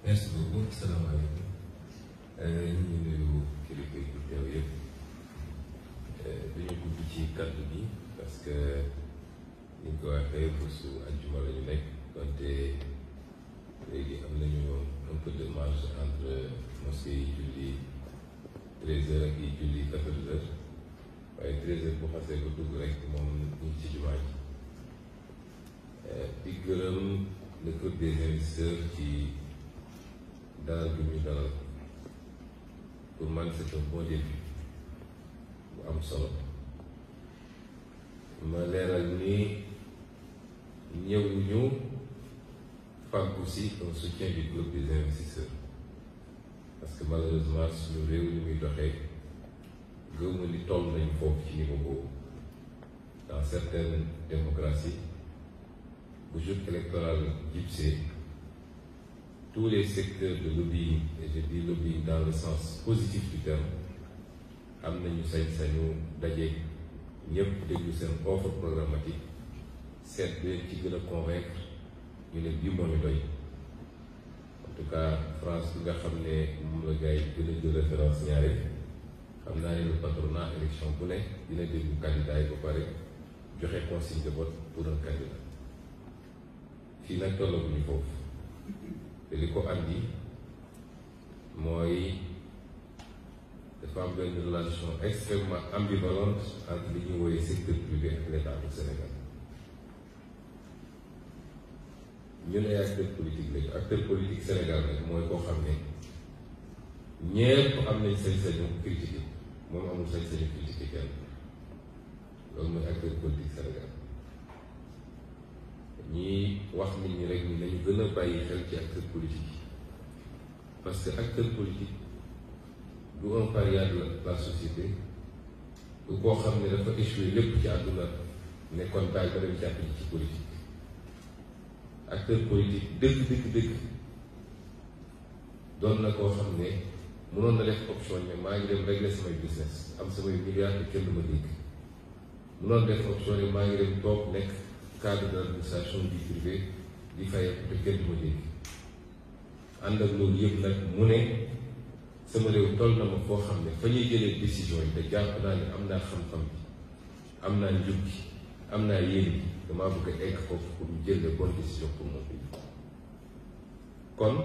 merci beaucoup salaamaaleykum ñu ngi nuyu kilifa yi teew yëpp dañu gudd ci kàddu gi parce que ni ñu ko waxee bésu àjjuma la ñu nekk wante léegi am nañu un peu de marge entre mosquée yi julli 13h ak yi julli 14h waaye 13h bu xasee ko dugg rek moom ñu ngi ci jumaa ji di gërëm le groupe des investisseurs ci dalal bi ñu dalal pour man c'est un bon début bu am solo ma leeral ni ñëwuñu fàggu si un soutien du groupe des investisseurs parce que malheureusement suñu réew ni muy doxee gëwma ni toll nañu foofu ci niveau boobu dans certaines démocraties bu jour électoral jibsee tous les secteurs de lobbying, et je dis lobbying dans le sens positif du terme, am nañu sañ-sañu daje ñëpp déglu seen offre programmatique seet bi ci gën a convaincre ñu ne bii moo ñu doy en tout cas France bi nga xam ne moom la gars yi gën a jël référence ñaare xam naa ne le patronat élection bu ne dina déglu candidat yi ba pare joxe consigne de vote pour un candidat fii nag tollaguñu foofu. te li ko andi mooy dafa am benn relation extrêmement ambivalente entre li ñuy woowee secteur privé ak l'État du Sénégal ñu ne acteur politique lañu acteur politique Sénégal nag mooy koo xam ne ñépp am nañ sañ-sañu critiquer moom amul sañ-sañu critiquer kenn loolu mooy acteur politique Sénégal ñii wax nit ñi rek ni nañu gën a bàyyi xel ci acteur politique yi parce que acteur politique du un paria de la société du koo xam ne dafa échoué lépp ci àdduna nekkoon daal ba dem jàpp ci politique acteur politique dëgg doon na koo xam ne mënoon na def option ne maa ngi dem régler samay business am samay milliards te kenn du ma dégg mënoon def option ne maa ngi dem toog nekk cadre de l'administration du privé di fayal te kenn du ma dégg ànd ak loolu yëpp nag mu ne sama réew toll na ma foo xam ne fa ñuy jëlee décision yi te jàpp naa ne am naa xam-xam bi am naa njub bi am naa yéen bi damaa bëgg a egg foofu pour ñu jël les bonnes décisions pour mon pays kon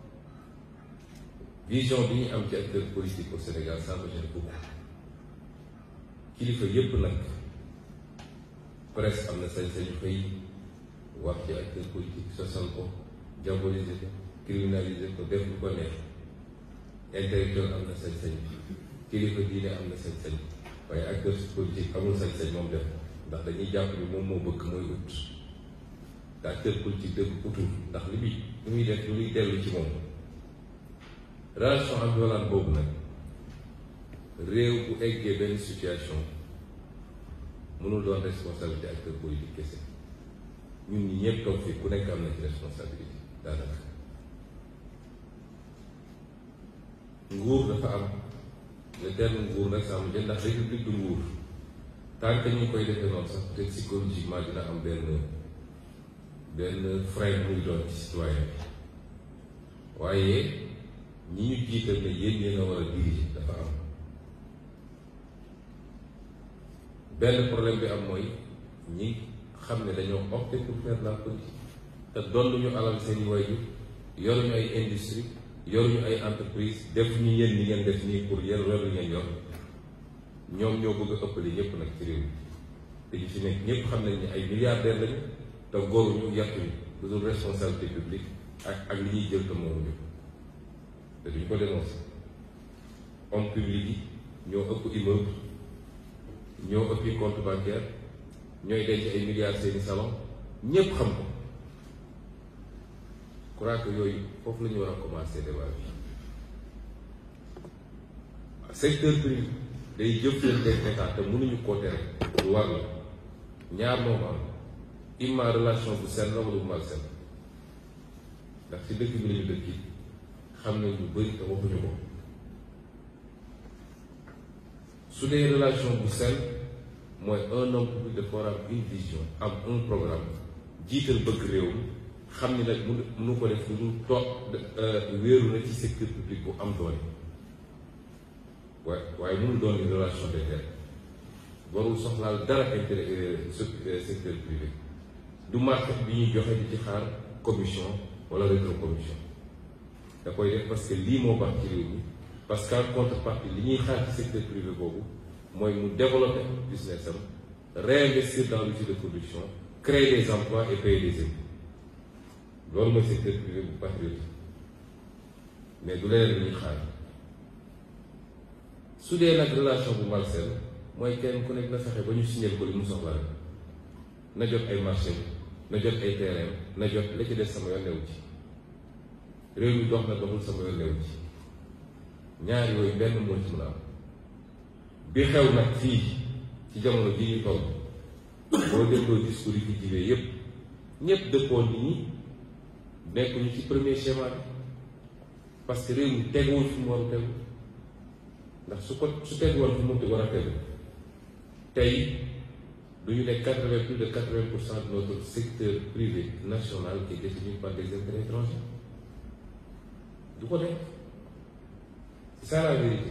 vision bi ñu am ci acteur politique au Sénégal ça me gêne beaucoup kilifa yëpp nag presse am na sañ-sañu xëy wax ci acteur politique sosal ko diaboliser ko criminaliser ko def lu ko neex intellectuel am na sañ-sañ kilifa diine am na sañ-sañ waaye acteur politique amul sañ-sañ moom def ndax dañuy jàpp ni moom moo bëgg mooy ut te acteur politique dëgg utul ndax li muy def lu muy dellu ci moom relation ambivalente boobu nag réew bu eggee benn situation mënul doon responsabilité acteur politique kese ñun ñi ñëpp toog fii ku nekk am na ci responsabilité daanaka nguur dafa am le terme nguur nag saa mu jël ndax république du nguur tant que ñu ngi koy defee noonu sax peut-être psychologiquement dina am benn frein muy doon ci citoyen waaye ñi ñu jiital ne yéen a war a diriger dafa am benn problème bi am mooy ñi xam ne dañoo opté pour faire la politique te doon ñu alal seen i waajur yoruñu ay industrie yoruñu ay entreprise def ñu yéen ñi ngeen def nii pour yéen loolu ngeen yor ñoom ñoo bëgg a ëppale ñëpp nag ci réew mi te ñu fi nekk ñëpp xam nañ ne ay milliardaires lañu te góoruñu yàquñu lu dul responsabilité publique ak li ñuy jël te moomuñu te duñ ko dénoncé homme public yi ñoo ëpp immeuble ñoo ëppi compte bancaire ñooy denc ay milliards seeni salon ñépp xam ko je crois que yooyu foofu la ñu war a commencer débat bi secteur privé day jëflante ak état te mënuñu koo tere lu war la ñaar moom am imma relation bu seen la wala bu mal seen ndax ci dëkk bi lañu dëkk yi xam nañ ñu bëri te waxuñu ko su dee relation bu seen mooy un homme public de forum une vision am un programme jiital bëgg réew xam ni nag mënu ko def lu dul toog wéeru na ci secteur public bu am doole waaye mënul doon une relation d'intérêt warul soxlaal dara intérêt secteur privé du marché bi ñuy joxe di ci xaar commission wala rétrocommission da koy def parce que lii moo baax ci réew mi parce que en contrepartie li ñuy xaar ci secteur privé boobu mooy mu développer business am réinvestir dans l'outil de production créer des emplois et payer des impôts loolu mooy secteur privé bu patriote mais du leneen li ñuy xaar su dee nag relation bu malsaine mooy kenn ku nekk na fexe ba ñu signé ko li mu soxla rek na jot ay marché na jot ay terrain na jot la ci des sama yoon newu ci réew mi dox na doxul sama yoon newu ci ñaar yooyu benn moo ci mën a am bi xew nag fii ci jamono ji ñu toll boo dégloo discours yi fi jibee yépp ñépp dëppoon nit ñi nekkuñu ci premier schéma bi parce que réew mi teguwul fi mu war a tegu ndax su teguwoon fi mu war a tegu tey du ñu ne plus de 80% de notre secteur privé national est détenu par des intérêts étrangers du ko def c'est ça la vérité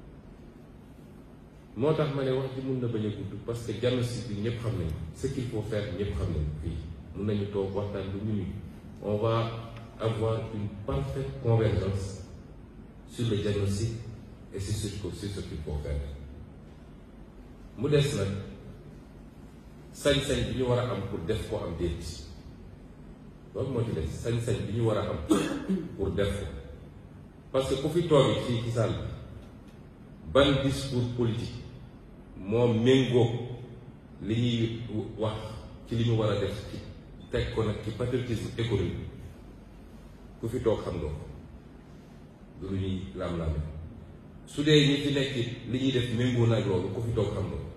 moo tax ma ne wax ji mun na bañ a gudd parce que diagnostic bi ñëpp xam nañu ce qu'il faut faire ñëpp xam nañu fii mun nañu toog waxtaan bu minuit on va avoir une parfaite convergence sur le diagnostic et sur ce qu'il faut faire mu des nag sañ-sañ bi ñu war a am pour def ko am déet loolu moo ci des sañ-sañ bi ñu war a am pour def ko parce que ku fi toog fii ci salle bi ban discours politique moo méngoo li ñuy wax ci li ñu war a def ci teg ko nag ci patriotisme économique ku fi toog xam nga ko du lu ñuy lam-lame su dee ñi fi nekk li ñuy def méngoo nag loolu ku fi toog xam nga ko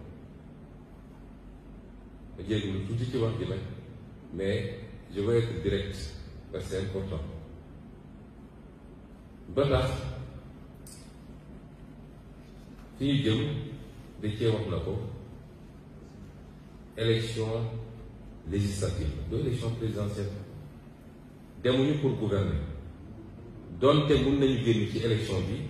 ma jéeglu tuuti ci wax ji nag mais je veux être direct parce que c'est important ba tax fi ñu jëm da cee wax na ko élection législative do élection présidentielle demuñu pour gouverner donte mun nañu génn ci élection bi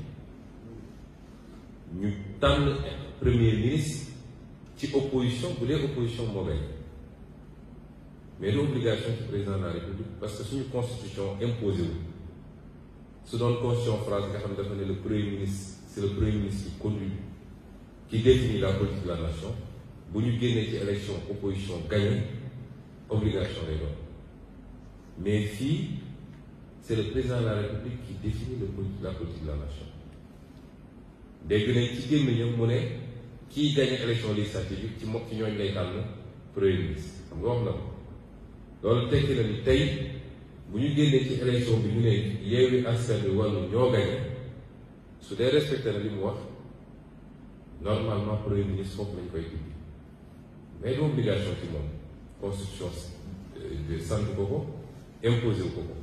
ñu tànn premier ministre ci opposition bu dee opposition moo gañ mais du obligation ci président de la république parce que suñu constitution imposé wu su doon constitution France nga xam ne dafa ne le premier ministre c'est le premier ministre qui conduit qui définit la politique de la nation bu ñu génnee ci élection opposition gagnée obligation lay doon mais fii c'est le président de la république qui définit la politique de la nation dégg nañ ci gémmiñam mu ne kii gagné élection législative yi ci ñooñ lay tànn premier ministre xam nga wax na ko loolu tekki na ni tey bu ñu génnee ci élection bi ñu ne Yewwi Askan Wi Wallu ñoo gagné su dee respecté na li mu wax normalement premier ministre foofu lañ koy tuddi mais du obligation ci moom constitution de sant ko ko imposé wu ko ko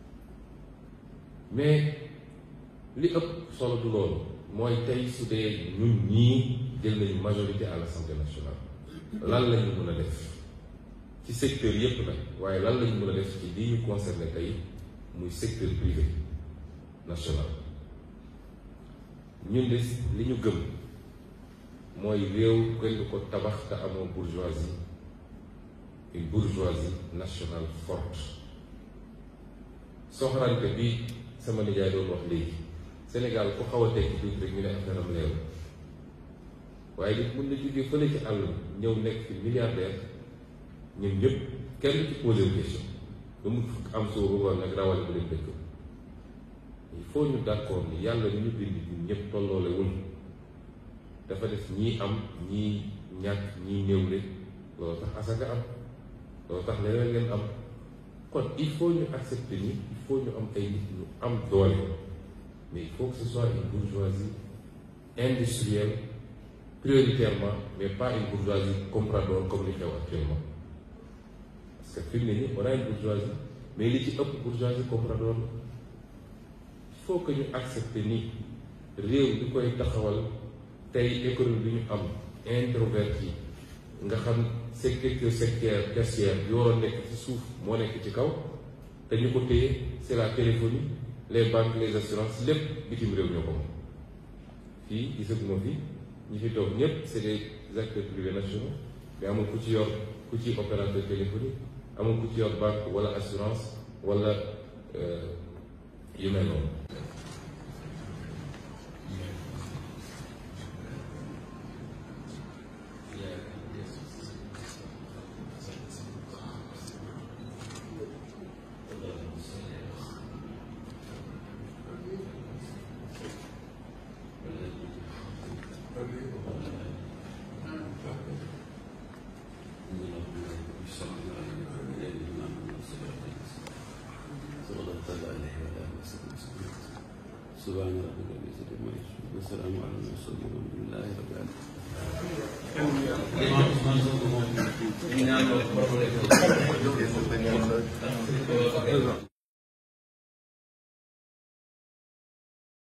mais li ëpp solo du loolu mooy tey su dee ñun ñii jël nañu majorité à l'Assemblée nationale lan lañu mën a def ci secteur yépp nag waaye lan lañu mën a def ci lii ñu concerné tey muy secteur privé national ñun de li ñu gëm mooy réew kenn du ko tabax te amoo bourgeoisie une bourgeoisie nationale forte soxorante bi sama nijaay doon wax léegi Sénégal ku xaw a tekki tuuti rek ñu ne affaire am leew waaye nit mën na jógee fële ci àll ñëw nekk fi milliardaire ñun ñëpp kenn ci posé wu question ba mu am soo bëggoon nag rawale ba leen dëkk il faut ñu d'accord ni yàlla ni ñu bind ñun ñëpp tolloole wul dafa def ñii am ñii ñàkk ñii néewle loolu tax asaka am loolu tax leneen ngeen am kon il faut ñu accepter ni il faut ñu am ay nit ñu am doole mais il faut que ce soit une bourgeoisie industrielle prioritairement mais pas une bourgeoisie comprador comme li xew actuellement parce que fi mu ne nii on a une bourgeoisie mais li ci ëpp bourgeoisie comprador la il faut que ñu accepter ni réew di koy taxawal tey économie bi ñu am introverti nga xam secteur tertiaire bi waroon nekk ci suuf moo nekk ci kaw te ñu ko téye c'est la téléphonie les banques les assurances lépp bitim réew ñoo ko moom. fii gisaguma fi ñi fi toog ñëpp c'est des acteurs privés nationaux mais amul ku ci yor ku ci opérateur téléphonique amul ku ci yor banque wala assurance wala yu mel noonu. سبحان ربك رب العزة عما يصفون والسلام على المرسلين والحمد لله رب العالمين.